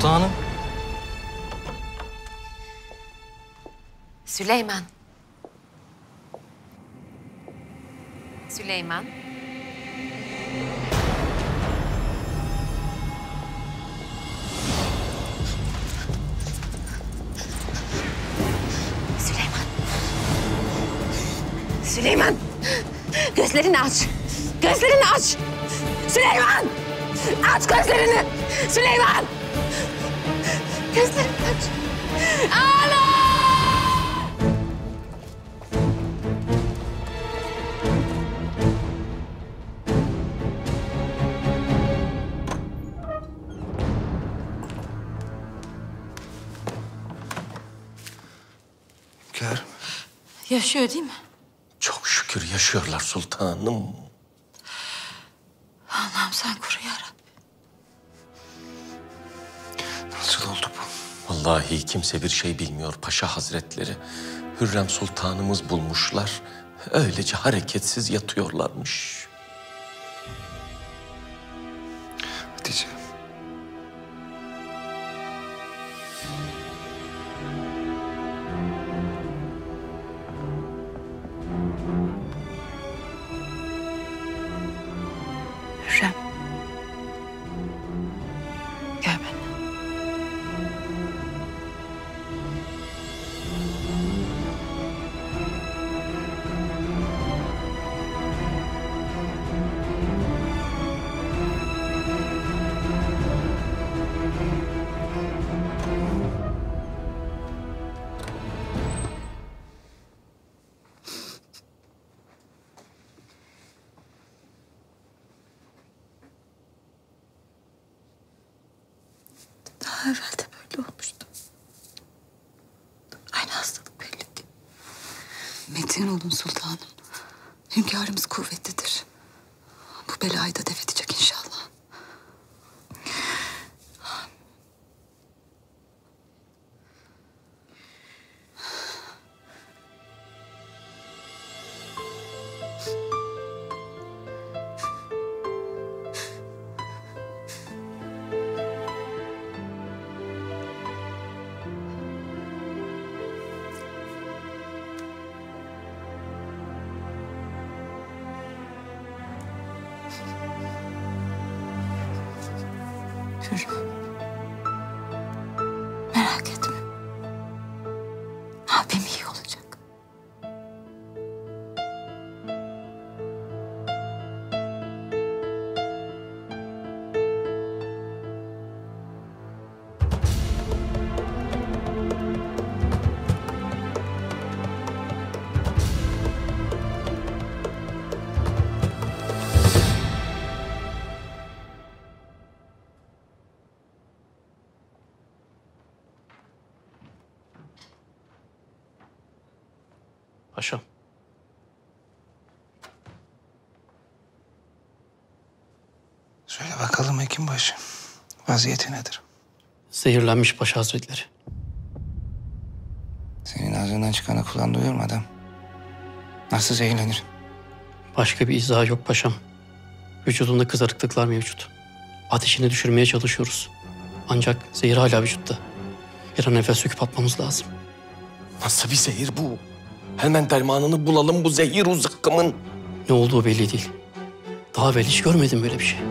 Sultanım. Süleyman. Süleyman. Süleyman. Süleyman. Gözlerini aç. Gözlerini aç. Süleyman. Aç gözlerini. Süleyman. Gözlerini aç. Ana! Hünkârım. Yaşıyor değil mi? Çok şükür yaşıyorlar sultanım. Allah'ım sen koru ya Rabbi. Nasıl oldu bu? Vallahi kimse bir şey bilmiyor Paşa Hazretleri. Hürrem Sultanımız bulmuşlar. Öylece hareketsiz yatıyorlarmış. Hatice. Hürrem. Gel benimle. Daha evvel de böyle olmuştu. Aynı hastalık belli ki. Metin olun sultanım. Hünkârımız kuvvetlidir. Bu belayı da def edecek inşallah. Hürrem. Merak etme. Abim iyi olacak. Paşam. Söyle bakalım hekimbaşı. Vaziyeti nedir? Zehirlenmiş Paşa Hazretleri. Senin ağzından çıkanı kulağın duyuyor mu adam? Nasıl zehirlenir? Başka bir izah yok paşam. Vücudunda kızarıklıklar mevcut. Ateşini düşürmeye çalışıyoruz. Ancak zehir hala vücutta. Bir an evvel söküp atmamız lazım. Nasıl bir zehir bu? Hemen dermanını bulalım bu zehir zıkkımın. Ne olduğu belli değil. Daha evvel hiç görmedim böyle bir şey.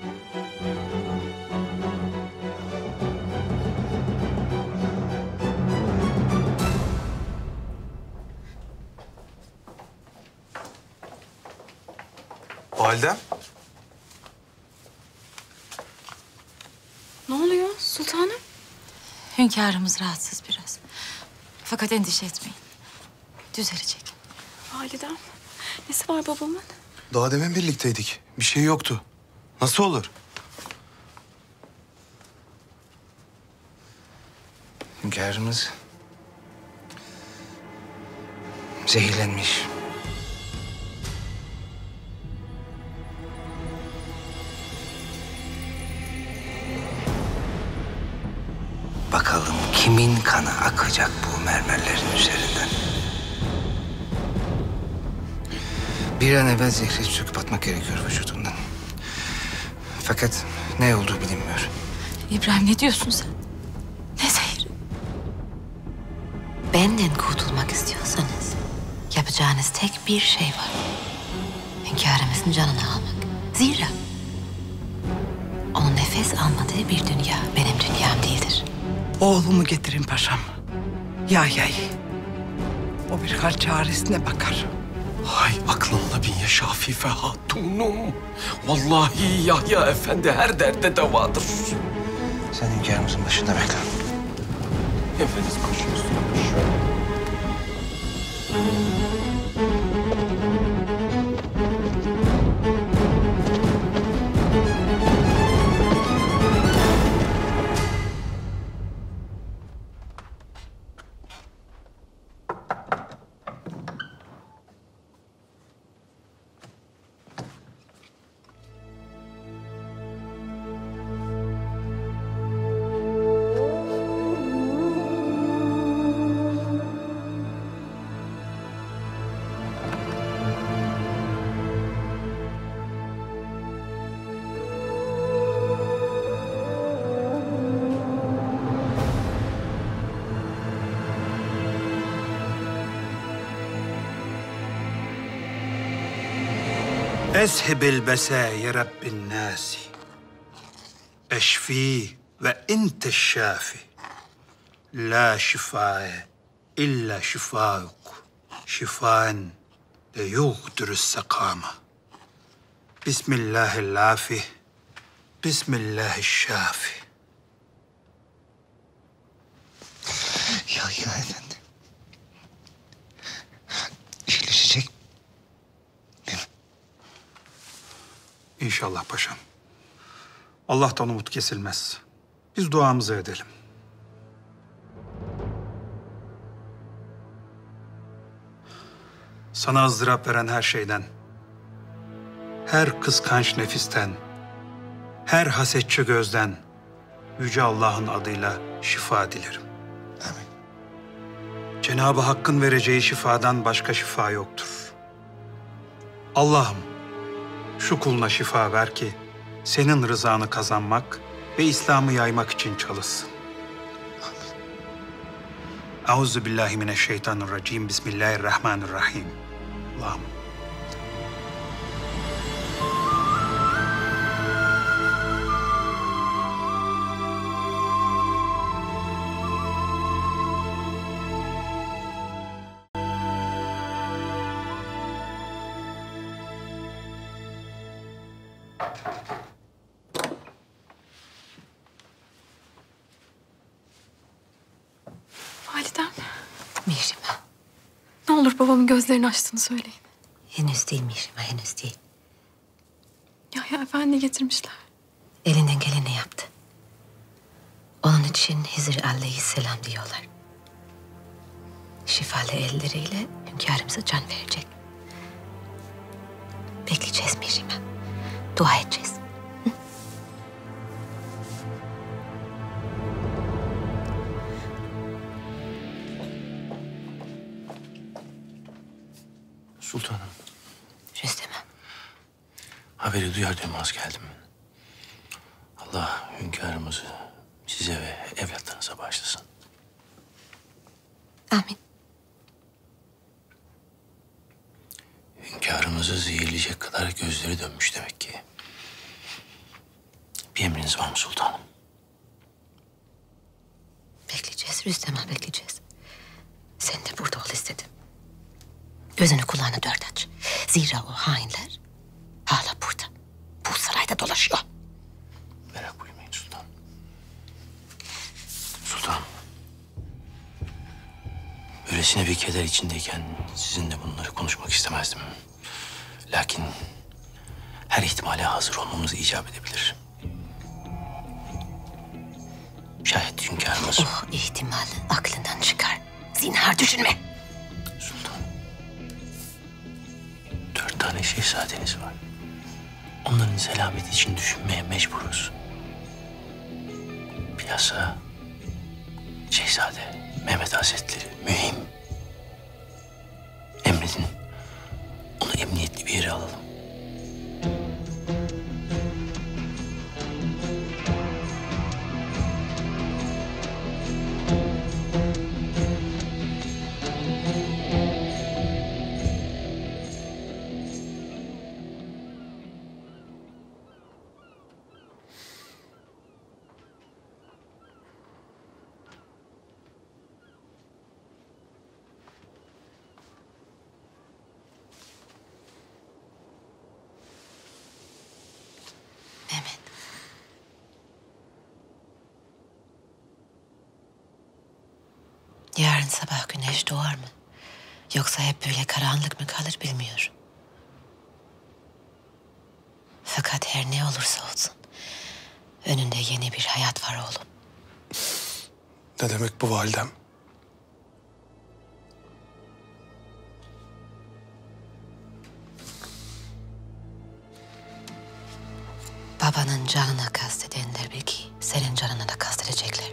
Validem. Ne oluyor sultanım? Hünkârımız rahatsız biraz. Fakat endişe etmeyin. Düzelecek. Validem, nesi var babamın? Daha demin birlikteydik. Bir şey yoktu. Nasıl olur? Hünkârımız zehirlenmiş. Bakalım kimin kanı akacak bu mermerlerin üzerinden? Bir an evvel zehri söküp atmak gerekiyor vücudundan. Fakat ne olduğu bilinmiyor. İbrahim ne diyorsun sen? Benden kurtulmak istiyorsanız yapacağınız tek bir şey var. Hünkârımızın canını almak. Zira onun nefes almadığı bir dünya benim dünyam değildir. Oğlumu getirin paşam. Yahya'yı. O bir hal çaresine bakar. Hay aklınla bin yaşa Afife Hatunum. Vallahi Yahya Efendi her derde devadır. Sen hünkârımızın başında bekle. Efendiniz koşun üstüne koşun. اذهب البسا رب الناس اشفيه وانت الشافي لا شفاء الا شفاؤك شفاء لا يغادر السقامة بسم الله العافي بسم الله الشافي. Yahya Efendi. İyileşecek. İnşallah paşam. Allah'tan umut kesilmez. Biz duamızı edelim. Sana ızdırap veren her şeyden, her kıskanç nefisten, her hasetçi gözden Yüce Allah'ın adıyla şifa dilerim. Amin. Cenab-ı Hakk'ın vereceği şifadan başka şifa yoktur. Allah'ım şu kuluna şifa ver ki senin rızanı kazanmak ve İslam'ı yaymak için çalışsın. Euzubillahimineşşeytanirracim. Bismillahirrahmanirrahim. Allah'ım. Validem, Mihrimah. ne olur babamın gözlerini açtığını söyleyin. Henüz değil Mihrimah, henüz değil. Yahya Efendi getirmişler. Elinden geleni yaptı. Onun için Hızır aleyhisselam diyorlar. Şifalı elleriyle hünkârımıza can verecek. Bekleyeceğiz Mihrimah. Dua edeceğiz. Sultanım, Rüstem'e. haberi duyar duymaz geldim. Allah hünkârımızı size ve evlatlarınıza bağışlasın. Amin. Hünkârımızı zehirleyecek kadar gözleri dönmüş demek ki. Bir emriniz var mı sultanım? Bekleyeceğiz Rüstem'e, bekleyeceğiz. Sen de burada ol istedim. Gözünü kulağını dört aç. Zira o hainler hala burada. Bu sarayda dolaşıyor. Merak buyurmayın sultanım. Sultanım. Öylesine bir keder içindeyken sizinle bunları konuşmak istemezdim. Lakin her ihtimale hazır olmamız icap edebilir. Şayet hünkârımız... O ihtimali aklından çıkar. Zinhar düşünme. Sultan. 4 tane şehzadeniz var. Onların selameti için düşünmeye mecburuz. Bilhassa Şehzade Mehmet Hazretleri mühim. Emredin. Onu emniyetli bir yere alalım. Yarın sabah güneş doğar mı? Yoksa hep böyle karanlık mı kalır bilmiyorum. Fakat her ne olursa olsun önünde yeni bir hayat var oğlum. Ne demek bu validem? Babanın canına kastedenler belki senin canına da kastedecekler.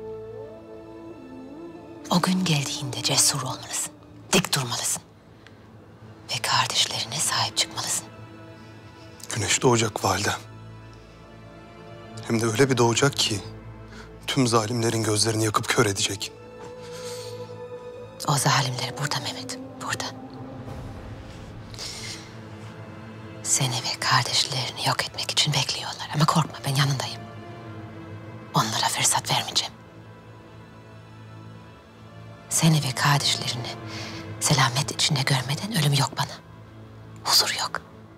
O gün geldiğinde cesur olmalısın, dik durmalısın. Ve kardeşlerine sahip çıkmalısın. Güneş doğacak validem. Hem de öyle bir doğacak ki tüm zalimlerin gözlerini yakıp kör edecek. O zalimler burada Mehmet, burada. Seni ve kardeşlerini yok etmek için bekliyorlar. Ama korkma, ben yanındayım. Onlara fırsat vermeyeceğim. Seni ve kardeşlerini selamet içinde görmeden ölüm yok bana. Huzur yok.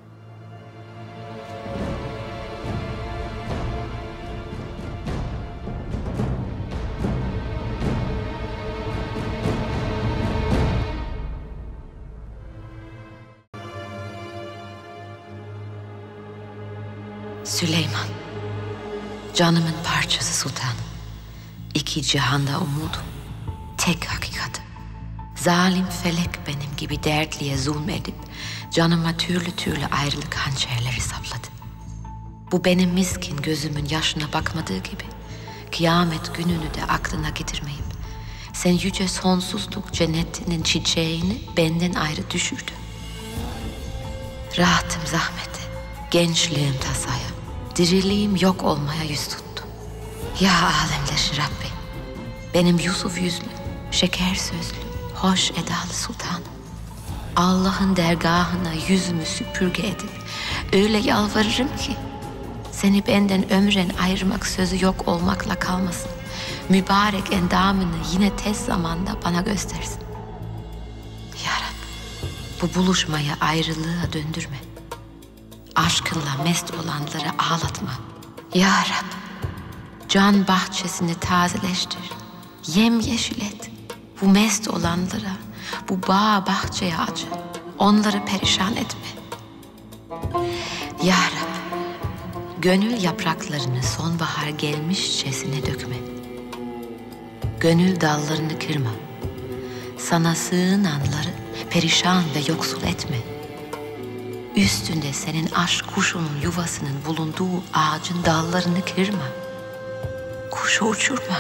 Süleyman, canımın parçası sultanım. İki cihanda umudum, tek hakikat. Zalim felek benim gibi dertliye zulmedip canıma türlü türlü ayrılık hançerleri sapladı. Bu benim miskin gözümün yaşına bakmadığı gibi kıyamet gününü de aklına getirmeyip sen yüce sonsuzluk cennetinin çiçeğini benden ayrı düşürdü. Rahatım zahmete, gençliğim tasaya, diriliğim yok olmaya yüz tuttu. Ya alemlerin Rabbi, benim Yusuf yüzlü, şeker sözlü, hoş edalı sultanım. Allah'ın dergahına yüzümü süpürge edip öyle yalvarırım ki seni benden ömren ayırmak sözü yok olmakla kalmasın. Mübarek endamını yine tez zamanda bana göstersin. Ya Rabbi, bu buluşmayı ayrılığa döndürme. Aşkınla mest olanları ağlatma. Ya Rabbi, can bahçesini tazeleştir. Yemyeşil et. Bu mest olanlara, bu bağ bahçeye acı. Onları perişan etme. Ya Rabbi, gönül yapraklarını sonbahar gelmişçesine dökme. Gönül dallarını kırma. Sana sığınanları perişan ve yoksul etme. Üstünde senin aşk kuşunun yuvasının bulunduğu ağacın dallarını kırma. Kuşu uçurma.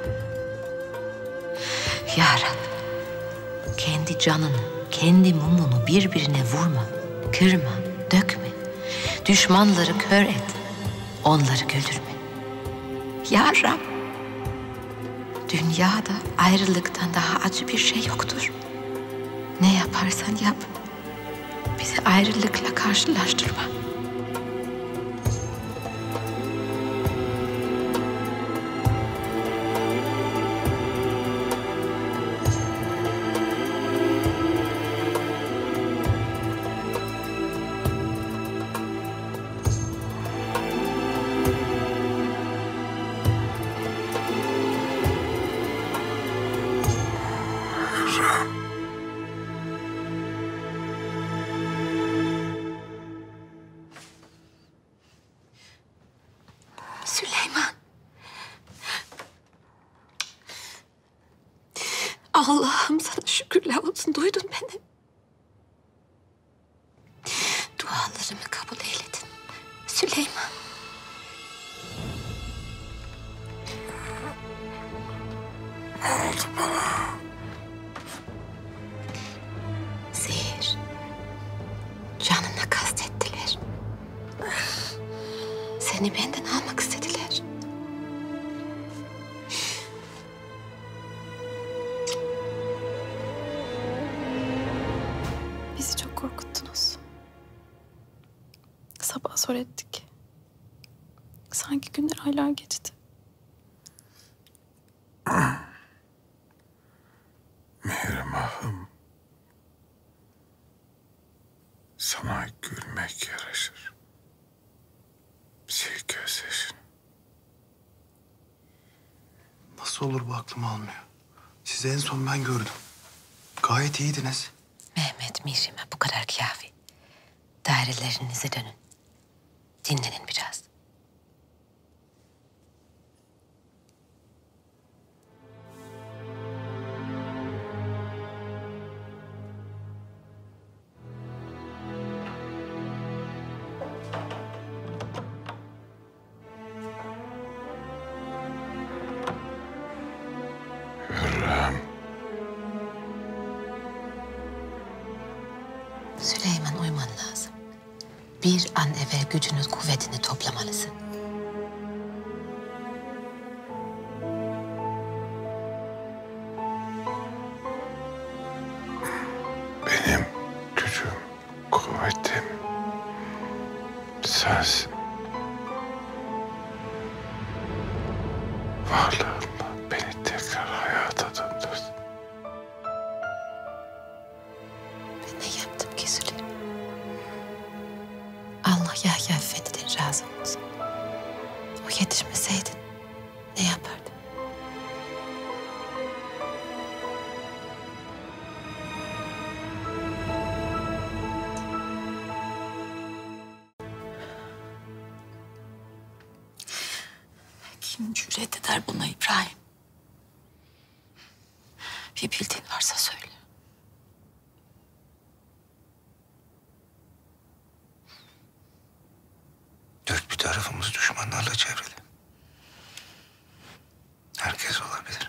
Ya Rabbi, kendi canını, kendi mumunu birbirine vurma, kırma, dökme. Düşmanları kör et, onları güldürme. Ya Rabbi, dünyada ayrılıktan daha acı bir şey yoktur. Ne yaparsan yap, bizi ayrılıkla karşılaştırma. Süleyman. Allah'ım sana şükürler olsun. Duydun beni. Dualarımı kabul eyledin. Süleyman. Ne oldu bana? Zehir. Canına kastettiler. Seni benden almak istediler. Bizi çok korkuttunuz. Sabah zor ettik. Sanki günler aylar geçti. Mihrimah'ım, sana gülmek yaraşır. Sil gözyaşını. Nasıl olur bu, aklım almıyor. Sizi en son ben gördüm. Gayet iyiydiniz. Mehmet, Mihrim'e bu kadar kafi. Dairelerinize dönün. Dinlenin biraz. Süleyman, uyman lazım. Bir an evvel gücünü, kuvvetini toplamalısın. Benim gücüm, kuvvetim sensin. Varlığınla beni tekrar hayata döndürdün. Ben ne yaptım ki Süleyman? Allah Yahya Efendi'den razı olsun. O yetişmeseydin ne yapardın? Kim cüret eder buna İbrahim? Bir bildiğin varsa söyle. Dört bir tarafımız düşmanlarla çevrili. Herkes olabilir.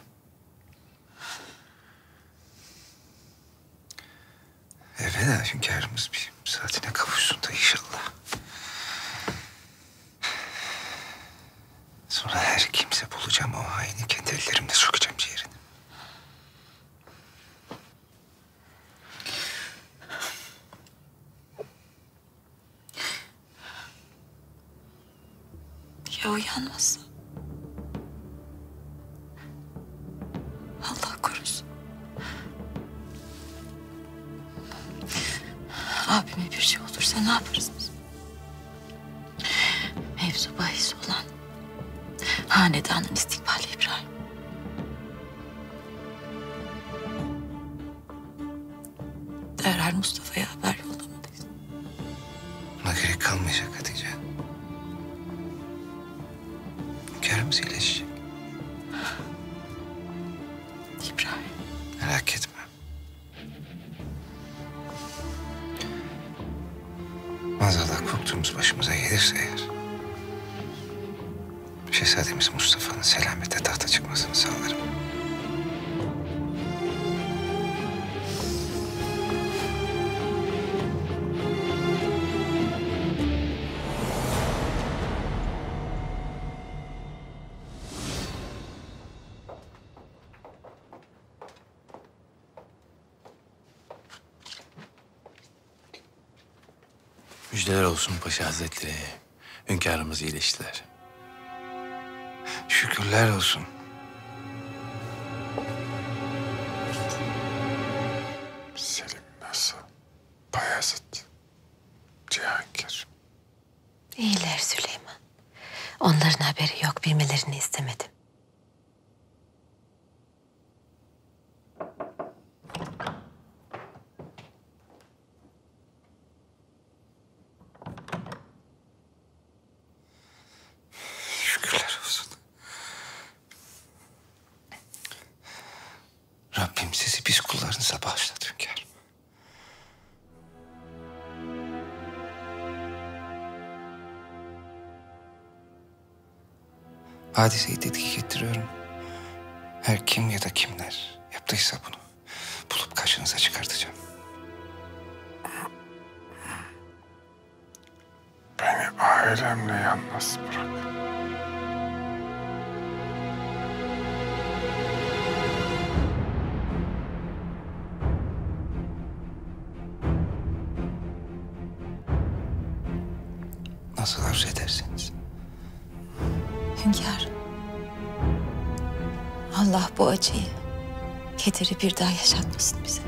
Evvela hünkârımız bir saatine kavuşsun da inşallah. Sonra her kimse bulacağım o haini kendi ellerimle sokacağım ciğerini. Ya uyanmazsa? Allah korusun. Abime bir şey olursa ne yaparız biz? Mevzu bahis olan hanedanın istikbali İbrahim. Derhal Mustafa'ya haber yollamalıyız. Buna gerek kalmayacak Hatice. Hünkârımız iyileşecek. İbrahim. Merak etme. Maazallah korktuğumuz başımıza gelirse eğer... Şehzademiz Mustafa'nın selamete tahta çıkmasını sağlarım. Müjdeler olsun Paşa Hazretleri. Hünkârımız iyileştiler. Şükürler olsun. Selim nasıl? Bayezid, Cihangir. İyiler Süleyman. Onların haberi yok, bilmelerini istemedim. Şükürler olsun. Rabbim sizi biz kullarınıza bağışladı hünkârım. Hadiseyi tetkik ettiriyorum. Her kim ya da kimler yaptıysa bunu bulup karşınıza çıkartacağım. Beni ailemle yalnız bırak. Nasıl arzu ederseniz. Hünkârım. Allah bu acıyı, kederi bir daha yaşatmasın bize.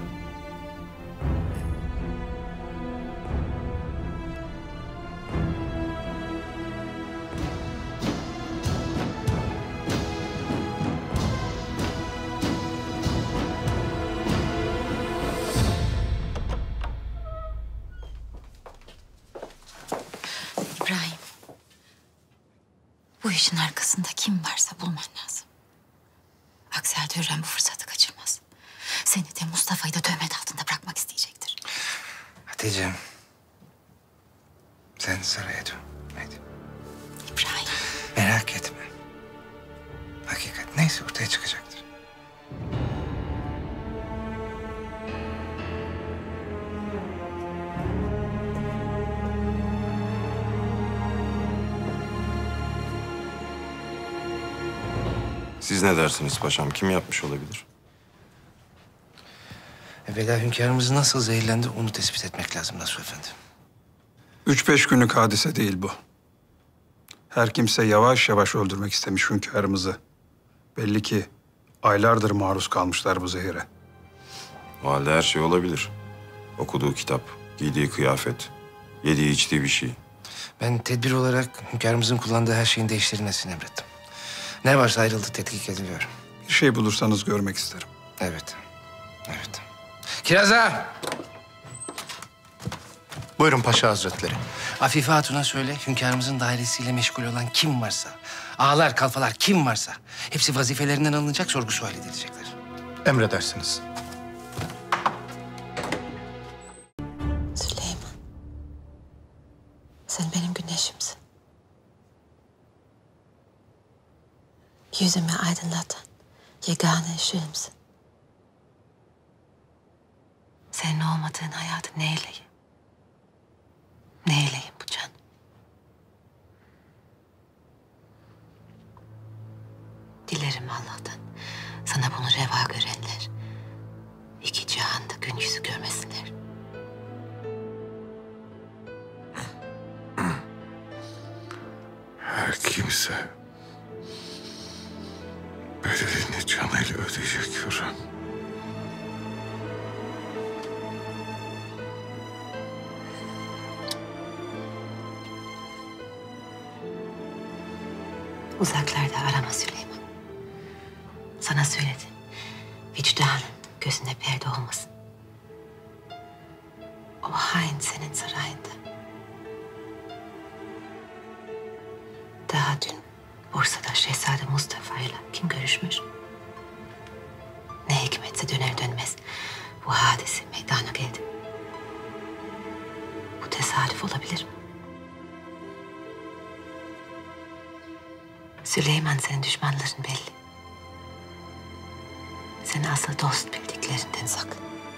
Bu işin arkasında kim varsa bulman lazım. Aksi halde Hürrem bu fırsatı kaçırmaz. Seni de Mustafa'yı da töhmet altında bırakmak isteyecektir. Hatice'm. Sen saraya dön. Hadi. İbrahim. Merak etme. Hakikat neyse ortaya çıkacaktır. Siz ne dersiniz paşam? Kim yapmış olabilir? Evvela hünkârımız nasıl zehirlendi onu tespit etmek lazım Nasuh Efendi. 3-5 günlük hadise değil bu. Her kimse yavaş yavaş öldürmek istemiş hünkârımızı. Belli ki aylardır maruz kalmışlar bu zehire. O halde her şey olabilir. Okuduğu kitap, giydiği kıyafet, yediği içtiği bir şey. Ben tedbir olarak hünkârımızın kullandığı her şeyin değiştirilmesini emrettim. Ne varsa ayrıldı tetkik ediliyor. Bir şey bulursanız görmek isterim. Evet. Evet. Kiraz Buyurun Paşa Hazretleri. Afife Hatun'a söyle hünkârımızın dairesiyle meşgul olan kim varsa, ağalar, kalfalar kim varsa hepsi vazifelerinden alınacak, sorgu sual edilecekler. Emredersiniz. Süleyman. Sen benim güneşimsin. Yüzümü aydınlatan yegane ışığımsın. Senin olmadığın hayatı neyleyim? Neyleyim bu can? Dilerim Allah'tan sana bunu reva görenler iki cihanda gün yüzü görmesinler. Her kimse bedelini canıyla ödeyecek Hürrem. Uzaklarda arama Süleyman. Sana söyledim. Vicdanın gözünde perde olmasın. O hain senin sarayında. Daha dün Bursa'da Şehzade Mustafa ile kim görüşmüş? Ne hikmetse döner dönmez bu hadise meydana geldi. Bu tesadüf olabilir mi? Süleyman, senin düşmanların belli. Seni asıl dost bildiklerinden sakın.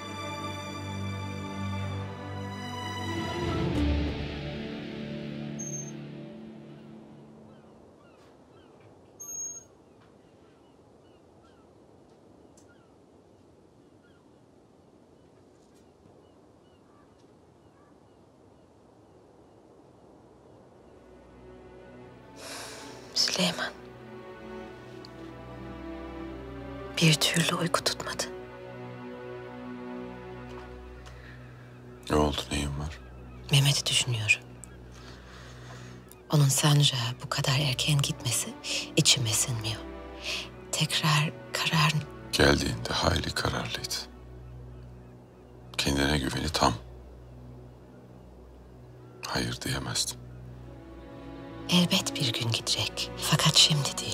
Süleyman. Bir türlü uyku tutmadı. Ne oldu, neyin var? Mehmet'i düşünüyorum. Onun sancağa bu kadar erken gitmesi içime sinmiyor. Tekrar karar... Geldiğinde hayli kararlıydı. Kendine güveni tam. Hayır diyemezdim. Elbet bir gün gidecek. Fakat şimdi değil.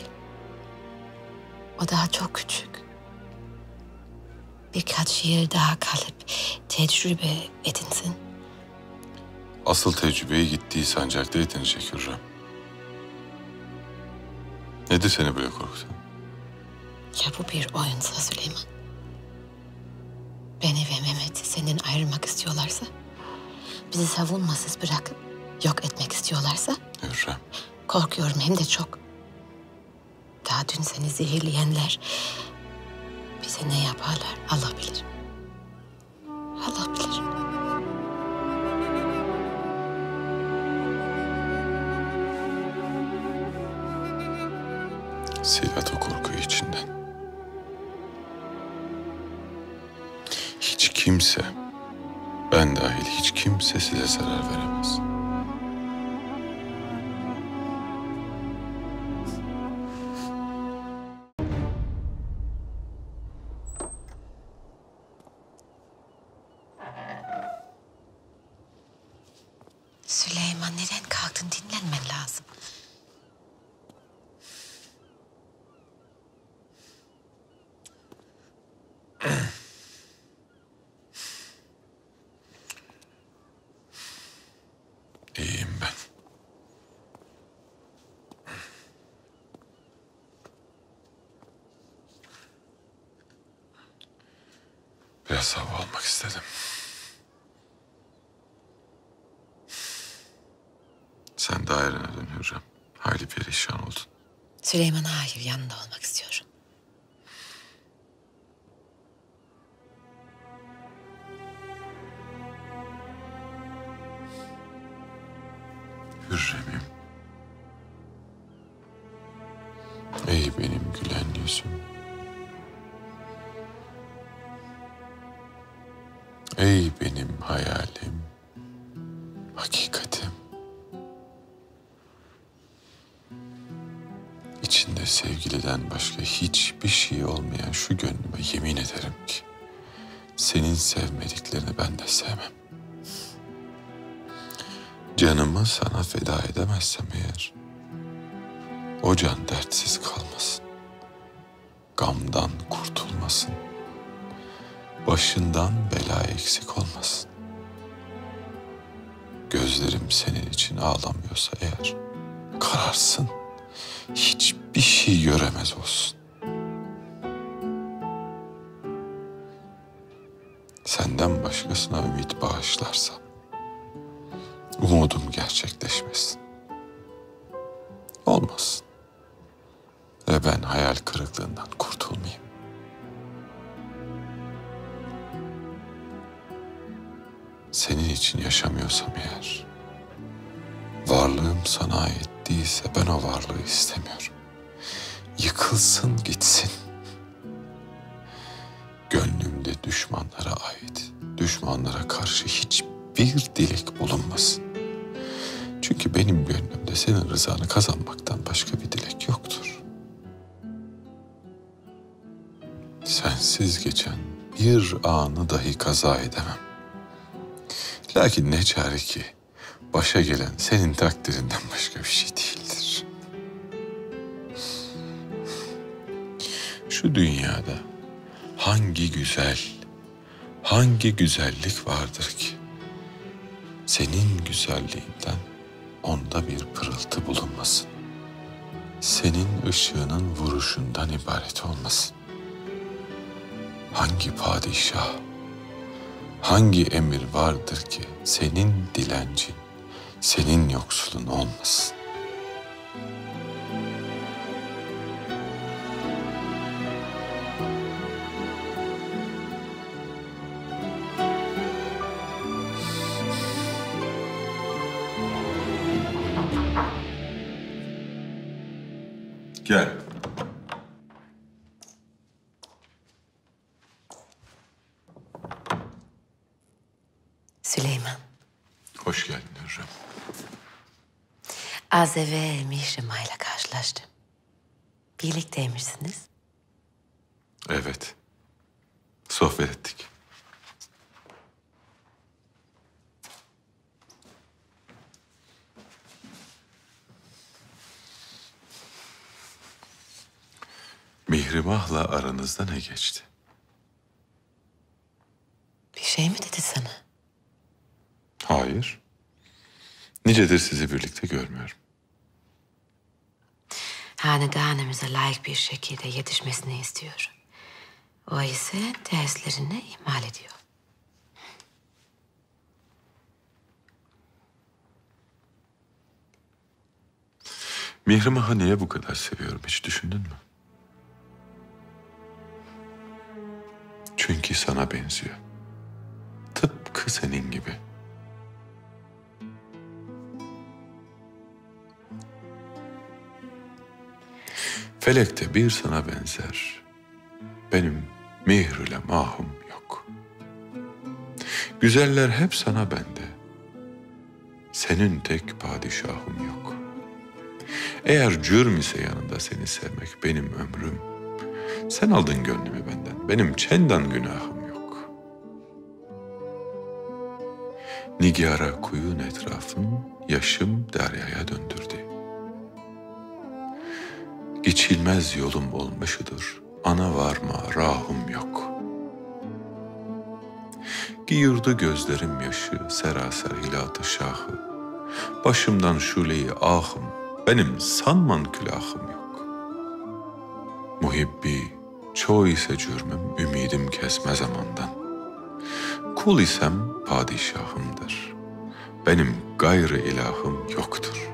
O daha çok küçük. Birkaç yıl daha kalıp tecrübe edinsin. Asıl tecrübeyi gittiği sancakta edinecek Hürrem. Nedir seni böyle korkutan? Ya bu bir oyunsa Süleyman? Beni ve Mehmet'i senden ayırmak istiyorlarsa? Bizi savunmasız bırakıp yok etmek istiyorlarsa? Hürrem. Korkuyorum hem de çok. Daha dün seni zehirleyenler bize ne yaparlar Allah bilir. Allah bilir. Sil at o korkuyu içinden. Hiç kimse, ben dahil hiç kimse size zarar veremez. Süleyman, neden kalktın? Dinlenmen lazım. Biraz hava almak istedim. Sen dairene dön Hürrem. Hayli perişan oldun. Süleyman hayır, yanında olmak istiyorum. Hürrem'im. Ey benim gülen yüzüm. Ey benim hayalim. Hakikatim. İçinde sevgiliden başka hiçbir şey olmayan şu gönlüme yemin ederim ki senin sevmediklerini ben de sevmem. Canımı sana feda edemezsem eğer, o can dertsiz kalmasın, gamdan kurtulmasın, başından bela eksik olmasın. Gözlerim senin için ağlamıyorsa eğer, kararsın, hiçbir şey göremez olsun. Senden başkasına ümit bağışlarsam, umudum gerçekleşmesin. Olmasın. Ve ben hayal kırıklığından kurtulmayayım. Senin için yaşamıyorsam eğer, varlığım sana ait değilse ben o varlığı istemiyorum. Yıkılsın gitsin. Gönlümde düşmanlara ait, düşmanlara karşı hiçbir dilek bulunmasın. Çünkü benim gönlümde senin rızanı kazanmaktan başka bir dilek yoktur. Sensiz geçen bir anı dahi kaza edemem. Lakin ne çare ki başa gelen senin takdirinden başka bir şey değildir. Şu dünyada hangi güzellik vardır ki senin güzelliğinden onda bir pırıltı bulunmasın. Senin ışığının vuruşundan ibaret olmasın. Hangi padişah, hangi emir vardır ki senin dilencin, senin yoksulun olmasın. Gel. Süleyman, Hoş geldin Hürrem. az evvel Mihrimah'la karşılaştım. Birlikteymişsiniz. Evet. Sohbet ettik. Mihrimah'la aranızda ne geçti? Bir şey mi dedi sana? Hayır. Nicedir sizi birlikte görmüyorum. Hanedanımıza layık bir şekilde yetişmesini istiyorum. O ise derslerini ihmal ediyor. Mihrimah'ı niye bu kadar seviyorum hiç düşündün mü? Çünkü sana benziyor. Tıpkı senin gibi. Felekte bir sana benzer. Benim Mihr ile mahum yok. Güzeller hep sana bende. Senin tek padişahım yok. Eğer cürm ise yanında seni sevmek benim ömrüm. Sen aldın gönlümü benden. Benim çendan günahım yok. Nigara kuyun etrafın yaşım deryaya döndürdü. Geçilmez yolum olmuşudur. Ana varma rahum yok. Giyirdi gözlerim yaşı seraser hilat-ı şahı. Başımdan şuleyi ahım, benim sanman külahım yok. Muhibbi, çoğu ise cürmüm, ümidim kesme zamandan. Kul isem padişahımdır. Benim gayrı ilahım yoktur.